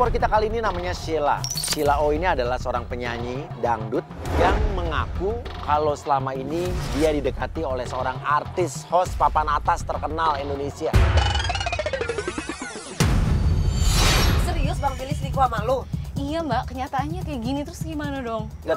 pelopor kita kali ini namanya Sheila. Sheila O ini adalah seorang penyanyi dangdut yang mengaku kalau selama ini dia didekati oleh seorang artis host papan atas terkenal Indonesia. Serius Bang Billy selingkuh sama lu? Iya mbak, kenyataannya kayak gini terus gimana dong? Nggak,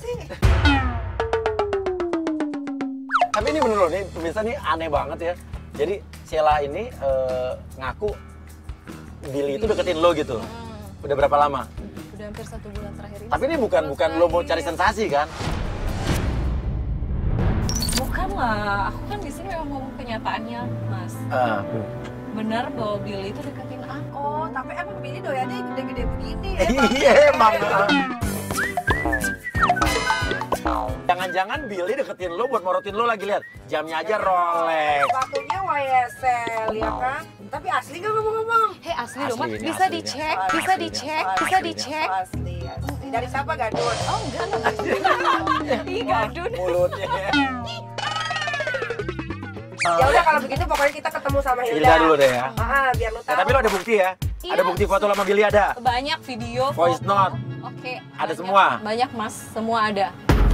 tapi ini bener loh, nih pemirsa nih aneh banget ya. Jadi Sheila ini ngaku Billy itu deketin lo gitu. Udah berapa lama? Udah hampir 1 bulan terakhir ini. Tapi ini bukan lo mau cari sensasi kan? Bukan lah, aku kan di sini memang ngomong kenyataannya, Mas. Benar bahwa Billy itu deketin aku. Oh, tapi emang Billy doyannya gede-gede begini ya? Iya emang. Jangan-jangan Billy deketin lo buat morotin lo lagi, lihat jamnya aja Rolex. Sepatunya YSL ya kan? Tapi asli nggak ngomong-ngomong? Hei asli dong, Mas. Asli ini, Bisa asli ini. dicek, Asli, bisa dicek, bisa dicek. Asli. Dari siapa Gadun? Oh enggak, ih gadun. Mulutnya. Ya udah kalau begitu pokoknya kita ketemu sama Hilda. Hilda dulu deh ya. Biar lu tahu. Tapi lo ada bukti ya? Iya. Ada bukti foto sama Billy ada? Banyak video, Voice foto. note. Oke. Ada banyak, semua? Banyak Mas, semua ada.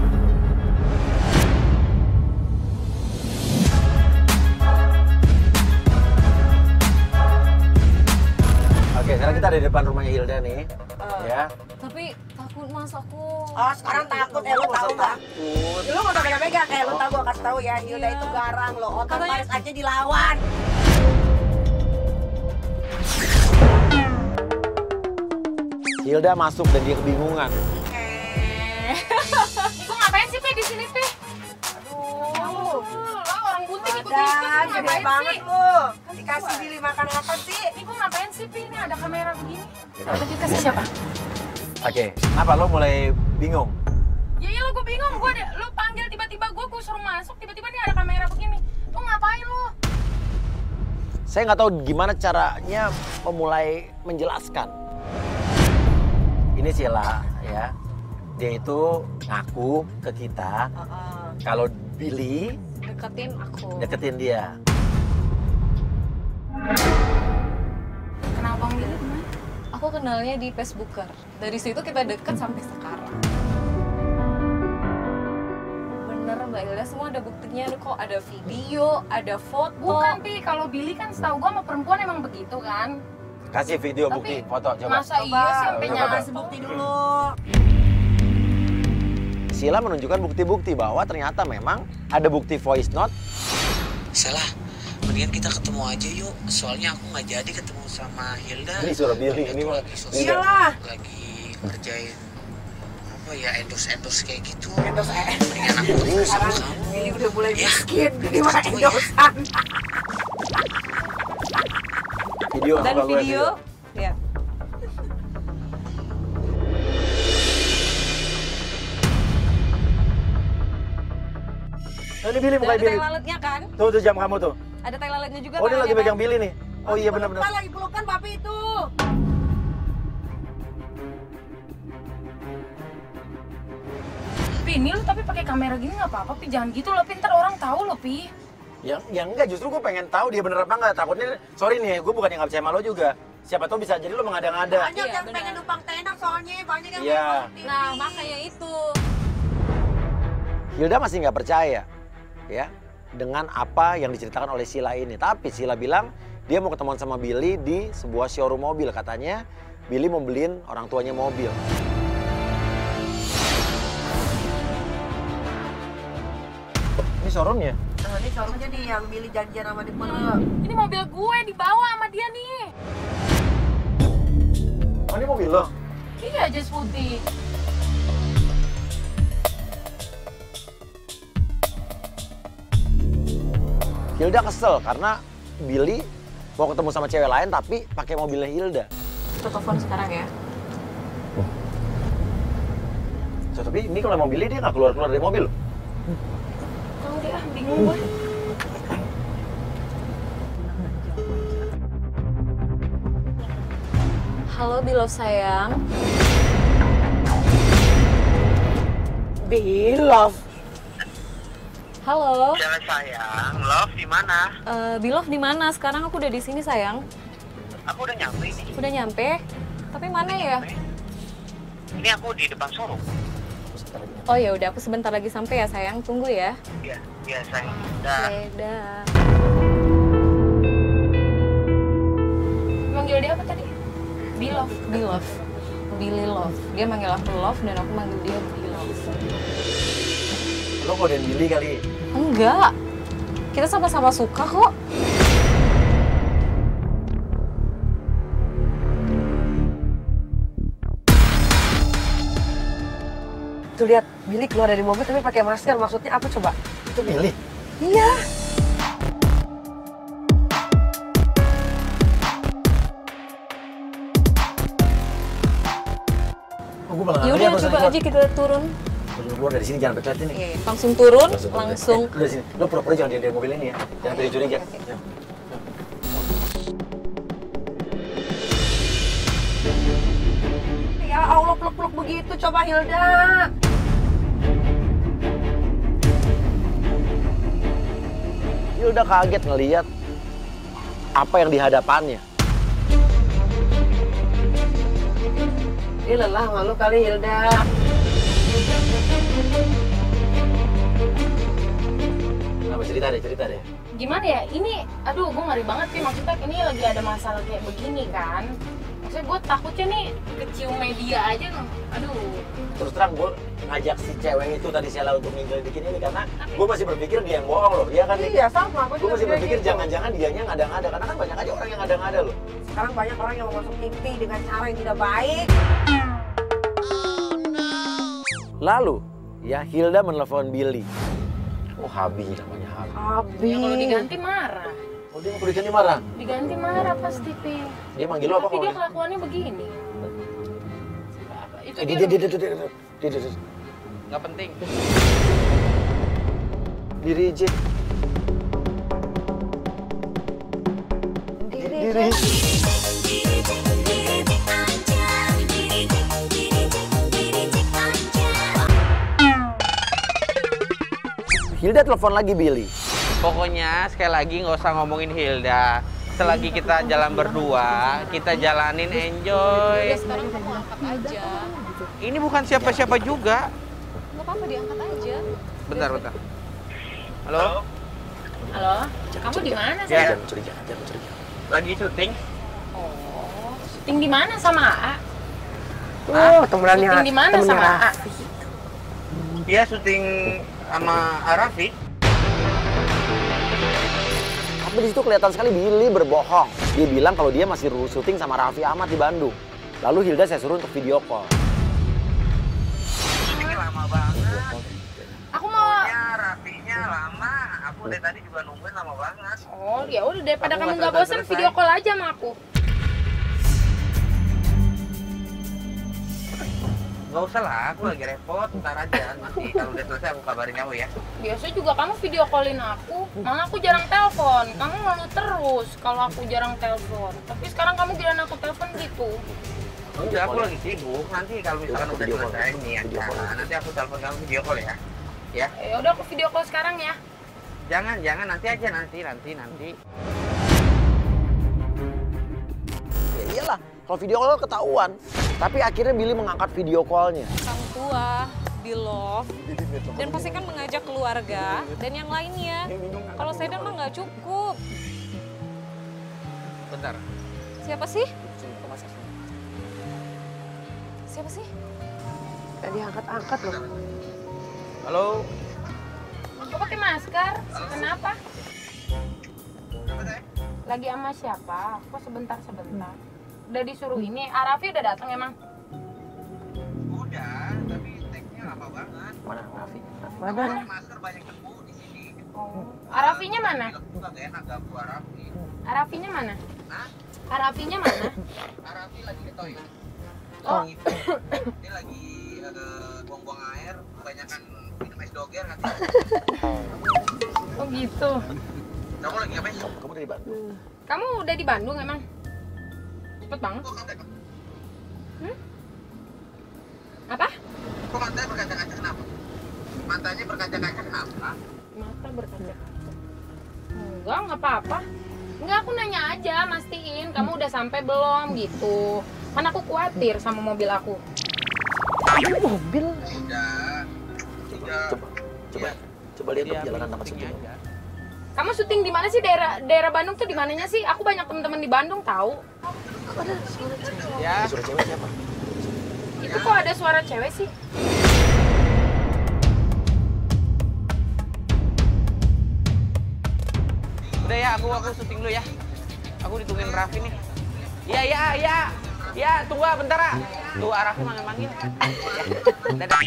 Oke, sekarang kita ada di depan rumahnya Hilda nih. Ya. Tapi takut Mas aku. Oh sekarang takut lu tahu nggak? Takut. Lu nggak usah pegang-pegang lu tahu gua kasih tahu ya Hilda Iya. itu garang loh. Otak Katanya- Paris aja dilawan. Hilda masuk dan dia kebingungan. Ibu ngapain sih Pi di sini Pi? Aduh. Lah orang putih ikut Dan gede ngapain banget sih? lu. Dikasih Billy makan apa sih? Ibu ngapain sih Pi? Ini ada kamera begini. Ada dikasih siapa? Oke, kenapa lo mulai bingung? Ya iya lo gue bingung, lo panggil tiba-tiba gue suruh masuk, tiba-tiba nih ada kamera begini. Lo ngapain lo? Saya nggak tahu gimana caranya memulai menjelaskan. Ini Sheila ya, dia itu ngaku ke kita kalau Billy Deketin aku. deketin dia. Kenal Bang Billy gimana? Aku kenalnya di Facebooker. Dari situ kita deket sampai sekarang. Bener Mbak Hilda, semua ada buktinya. Kok ada video, ada foto. Bukan Pi, kalau Billy kan setahu gue sama perempuan emang begitu kan. Kasih video Tapi bukti foto coba. Masa iya sih sampai coba. nyala Kasih bukti dulu. Sheila menunjukkan bukti-bukti bahwa ternyata memang ada bukti voice note. Salah, mendingan kita ketemu aja yuk. Soalnya aku nggak jadi ketemu sama Hilda. Ini suara Billy, Hilda ini tuh mah. lagi sosial, Iyalah. lagi ngerjain apa ya, endorse kayak gitu. Endorse Mendingan aku ketemu sama Sekarang kamu. Billy udah mulai Ya. miskin. Jadi mana Ketemu ya. endorsan. Video Dan apa gue video, lihat. Nah, ini Billy Dan bukan ada Billy. tai lalatnya kan? Tuh jam kamu tuh. Ada tai lalatnya juga Oh, dia tangannya, lagi pegang kan? Billy nih. Oh iya benar-benar. Pelukan lagi pelukan papi itu. Pi, ini lo tapi pakai kamera gini nggak apa-apa Pi, jangan gitu lo Pi, ntar orang tahu lo Pi. Yang enggak, justru gue pengen tahu dia bener apa enggak. Takutnya, sorry nih, gue bukan yang nggak percaya sama lo juga. Siapa tahu bisa jadi lo mengada-ngada. Banyak Iya, yang benar. pengen numpang tenak soalnya. Banyak yang Iya. pengen Nah, makanya itu. Hilda masih nggak percaya, ya, dengan apa yang diceritakan oleh Sheila ini. Tapi Sheila bilang dia mau ketemuan sama Billy di sebuah showroom mobil. Katanya Billy mau beliin orang tuanya mobil. Ini showroomnya? Nah, ini showroomnya nih yang Billy janjian sama di Ini mobil gue dibawa sama dia nih. Oh, ini mobil lo? Iya, jas putih. Hilda kesel karena Billy mau ketemu sama cewek lain tapi pakai mobilnya Hilda. Kita telepon sekarang ya. So, tapi ini kalau mau Billy dia nggak keluar-keluar dari mobil loh. Tahu deh, bingung gue. Halo Bilo sayang. Bilov. Halo. Cewek sayang, love di mana? Bilov di mana? Sekarang aku udah di sini sayang. Aku udah nyampe ini. Udah nyampe? Tapi mana ya? Ini aku di depan showroom. Oh ya udah, aku sebentar lagi sampai ya sayang. Tunggu ya. Iya sayang. Dah. Oke, dah. Manggil dia apa tadi? Bilov. Billy Love. Dia manggil aku Love dan aku manggil dia Billy Love. Lo ngodain Billy kali. Enggak. Kita sama-sama suka kok. Tuh lihat, Billy keluar dari mobil tapi pakai masker. Maksudnya apa coba? Itu Billy? Iya. Ya udah coba aja kita turun. Keluar dari sini, jangan berkelihat ini. Oke, langsung turun, langsung. Lu dari sini. Lu pura-pura jangan di mobil ini ya. Jangan pilih curiga. Ya. Ya Allah, peluk-peluk begitu coba Hilda. Dia udah kaget ngelihat apa yang di hadapannya. Dia lelah malu kali Hilda. Apa cerita deh. Gimana ya? Ini, aduh, gue ngeri banget sih. Maksudnya ini lagi ada masalah kayak begini kan. Maksudnya gue takutnya nih kecium media aja nih. Aduh. Terus terang gue ngajak si cewek itu tadi Sheila untuk ngelidikin ini karena gue masih berpikir dia yang bohong loh. Iya kan? Iya sama. Gue masih berpikir jangan-jangan dianya ngada-ngada karena kan banyak aja orang yang ngada-ngada loh. Sekarang banyak orang yang mau masuk TV dengan cara yang tidak baik. Lalu ya Hilda menelepon Billy. Oh Habi namanya Habi. Abi. Ya kalau diganti marah. Oh dia mau diganti marah? Diganti marah pasti, Pi. Dia manggil lo apa? Tapi dia kelakuannya begini. Itu dia. Dia. Nggak penting. Di reject. Hilda telepon lagi Billy. Pokoknya sekali lagi nggak usah ngomongin Hilda. Selagi kita jalan berdua, kita jalanin enjoy. Sekarang kamu angkat aja. Ini bukan siapa-siapa juga. Nggak apa-apa, diangkat aja. Bentar. Halo? Halo? Kamu di mana sih? Ya. Jangan curiga. Lagi syuting? Oh, syuting di mana sama AA? Oh, temenannya. Syuting di mana sama AA? Dia syuting sama Arafi. Tapi di situ kelihatan sekali Billy berbohong. Dia bilang kalau dia masih syuting sama Raffi Ahmad di Bandung. Lalu Hilda saya suruh untuk video call. Syutingnya lama banget. Aku mau. Ya Rafinya lama. Aku dari tadi juga nungguin lama banget. Oh, ya udah daripada Kamu kamu nggak nggak bosan selesai-selesai. video call aja sama aku. Nggak usah lah, aku lagi repot. Ntar aja, nanti kalau udah selesai aku kabarin kamu ya. Biasa juga kamu video callin aku, malah aku jarang telepon. Kamu malu terus kalau aku jarang telepon. Tapi sekarang kamu bilang aku telepon gitu. Enggak, aku lagi sibuk. Nanti kalau misalkan udah Video call. selesai nih Video call. acara, nanti aku telepon kamu video call ya. Ya, Ya udah aku video call sekarang ya. jangan nanti aja nanti. Ya iyalah, kalau video call ketahuan. Tapi akhirnya Billy mengangkat video callnya. Sang tua, Bilov, dan pastikan mengajak keluarga dan yang lainnya. Kalau Sedan mah nggak cukup. Bentar. Siapa sih? Siapa sih? Tadi angkat-angkat loh. Halo? Aku pakai masker. Kenapa? Lagi sama siapa? Kok sebentar. Udah disuruh ini. Arafi udah datang emang? Udah, tapi tag-nya lama banget. Mana Raffi? Mana? Masker banyak debu di sini. Oh. Arafinya mana? Aku nggak enak ganggu Arafi. Arafinya mana? Hah? Arafinya mana? Arafi lagi ke toilet. Oh. Dia lagi buang-buang air, kebanyakan minum es doger kan. Oh gitu. Kamu lagi ngapain? Kamu dari Bandung? Kamu udah di Bandung emang? Cepet banget. Kok kamu Apa? Kok matanya berkaca-kaca kenapa? Matanya berkaca-kaca kenapa? Mata berkaca-kaca. Enggak apa-apa. Enggak, aku nanya aja, mastiin kamu udah sampai belum gitu. Kan aku khawatir sama mobil aku. Mobil. Coba lihat perjalanan tempat syuting. Kamu syuting di mana sih? Daerah Bandung tuh di mananya sih? Aku banyak teman-teman di Bandung tahu. Kok ada suara cewek? Ya. Suara cewek siapa? Itu kok ada suara cewek sih? Udah ya, aku syuting dulu ya. Aku ditungguin Raffi nih. Ya, tunggu bentar ah. Tuh, Raffi manggil-manggil. Dadah.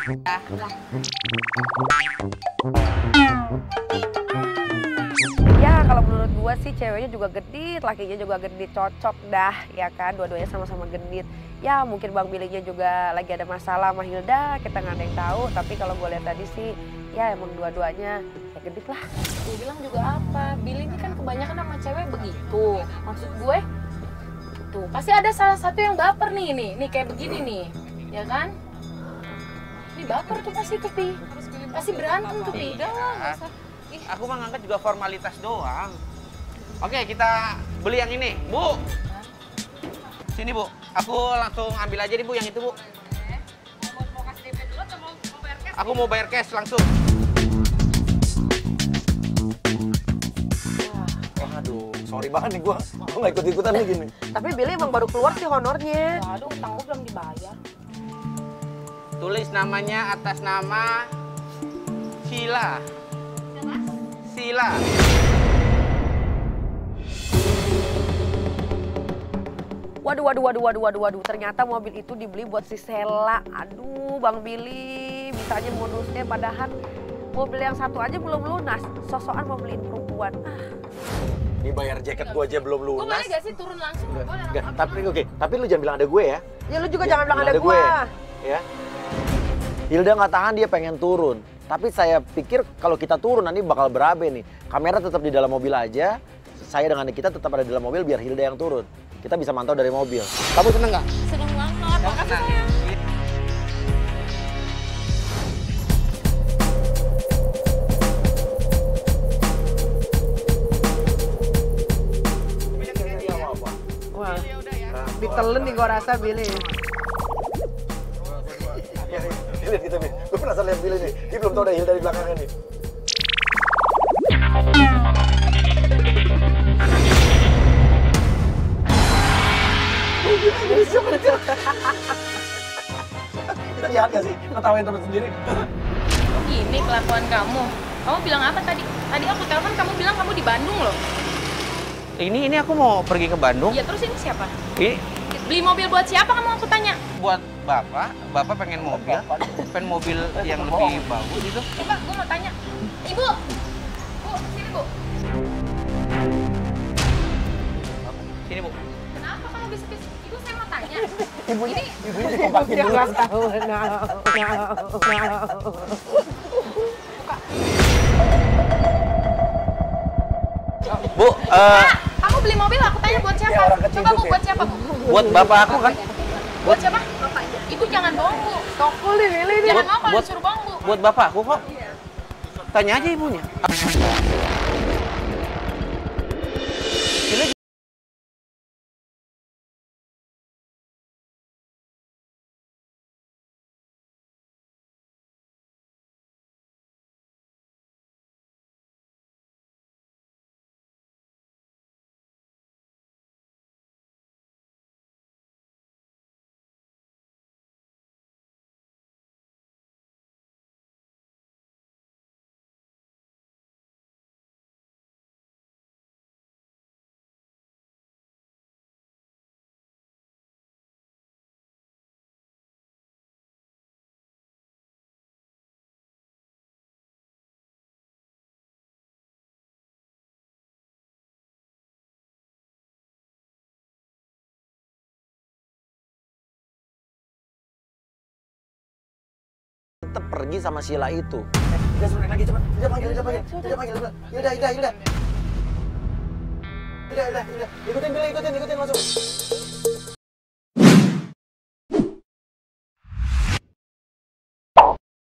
Ya kalau menurut gua sih ceweknya juga gendit, lakinya juga gendit, cocok dah ya kan, dua-duanya sama-sama gendit. Ya mungkin Bang Billynya juga lagi ada masalah sama Hilda, kita nggak ada yang tahu. Tapi kalau gue lihat tadi sih, ya emang dua-duanya ya gendit lah. Gue bilang juga apa, Billy ini kan kebanyakan sama cewek begitu. Maksud gue, tuh pasti ada salah satu yang baper nih, nih kayak begini nih, ya kan? Ini baper tuh pasti tuh, Pi. Pasti berantem tuh, Pi. Udah lah, nggak usah. Aku mah ngangkat juga formalitas doang. Oke, kita beli yang ini, Bu. Sini, Bu. Aku langsung ambil aja nih, Bu, yang itu, Bu. Mau kasih DP dulu atau mau bayar cash? Aku mau bayar cash langsung. Waduh, sorry banget nih gua nggak ikut-ikutan nih gini. Tapi Billy emang baru keluar sih honornya. Waduh, utang gue belum dibayar. Tulis namanya atas nama Sheila. Sheila. Waduh. Ternyata mobil itu dibeli buat si Sela. Aduh, Bang Billy, bisanya modusnya padahal mobil yang satu aja belum lunas. Sosokan mau beliin perempuan. Ini bayar jaket gua aja belum Gue boleh lunas. gak sih turun langsung? Enggak, tapi lu jangan bilang ada gue ya. Ya lu juga jangan bilang ada gue. gua. Ya. Hilda nggak tahan, dia pengen turun. Tapi saya pikir kalau kita turun nanti bakal berabe nih. Kamera tetap di dalam mobil aja. Saya dengan kita tetap ada di dalam mobil biar Hilda yang turun. Kita bisa mantau dari mobil. Kamu seneng nggak? Seneng banget, makasih sayang. Wah, ditelen nih gua rasa Billy. Lihat kita nih. Gue penasaran lihat Billy nih. Dia belum tahu ada Hilda di belakangnya nih. Kita jahat gak sih? Ngetawain teman sendiri. Gini kelakuan kamu. Kamu bilang apa tadi? Tadi aku telepon kamu bilang kamu di Bandung loh. Ini aku mau pergi ke Bandung. Ya terus ini siapa? Ini Beli mobil buat siapa kamu aku tanya? buat Bapak. Bapak pengen mobil. Pengen mobil yang lebih bagus gitu. Coba gue mau tanya. Ibu. Bu, sini Bu. Sini, Bu. Kenapa kamu bisik-bisik? Ibu saya mau tanya. Ibunya dikompakin dulu. Nggak tahu. Bu, Kamu beli mobil aku tanya buat siapa? Ya, orang kecil Coba Bu, tuh, buat siapa Bu? buat Bapak aku kan. Buat siapa? Ibu jangan bohong Bu. Tokul nih Billy nih. Jangan mau kalau buat- disuruh bohong Bu. Buat Bapak aku kok. Tanya aja ibunya. Tetap pergi sama Sheila itu. Udah sebentar lagi cepat. Hilda panggil. Hilda. Ikutin Billy, ikutin langsung.